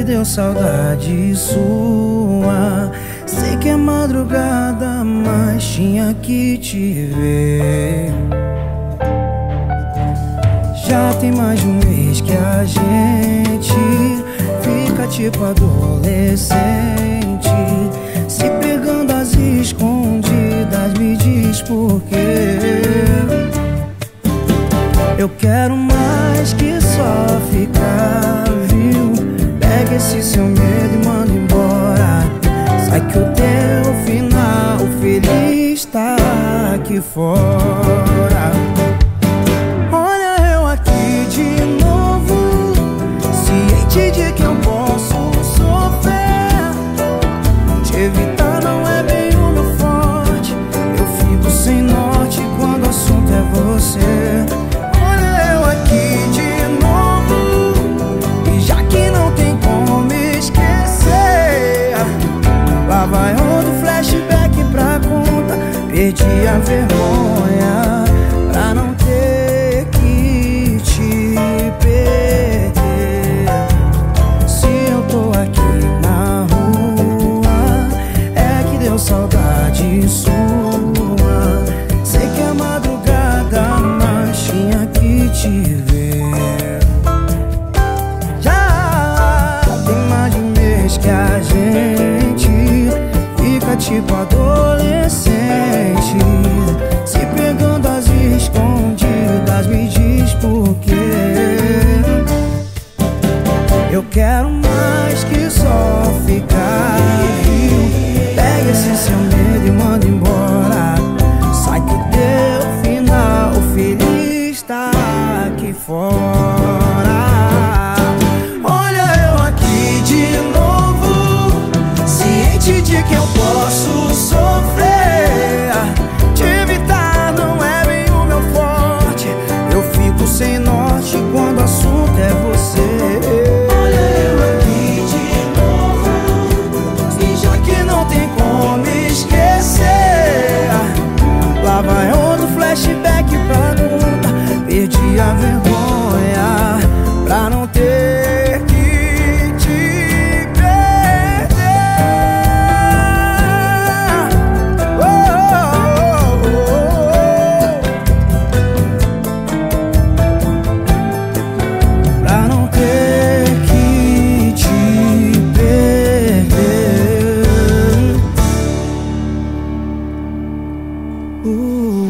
deu saudade sua. Sei que é madrugada, mas tinha que te ver. Já tem mais de um mês que a gente fica tipo adolescente, se pegando às escondidas. Me diz por quê. Eu quero mais que só ficar, viu? Pega esse seu medo e manda embora. Sai que o teu final feliz tá aqui fora. Olha eu aqui de novo, ciente de que eu posso sofrer. Te evitar não é bem o meu forte. Eu fico sem norte quando o assunto é você. Olha eu aqui de novo, e já que não tem como me esquecer, lá vai outro flashback pra conta. Perdi a vergonha pra não ter que te perder. Se eu tô aqui na rua, é que deu saudade sua. Sei que é madrugada, mas tinha que te ver. Já tem mais de um mês que a gente fica tipo adolescente, se pegando às escondidas. Me diz por quê. Eu quero mais que só ficar, viu? Pega esse seu medo e manda embora. Sai que o teu final feliz tá aqui fora. Olha eu aqui de novo, ciente de que eu posso sofrer. Te evitar não é bem o meu forte. Eu fico sem norte quando o assunto é você. Olha eu aqui de novo, e já que não tem como esquecer, lá vai outro flashback pra conta. Perdi a vergonha pra não ter que te perder. Pra não ter que te perder.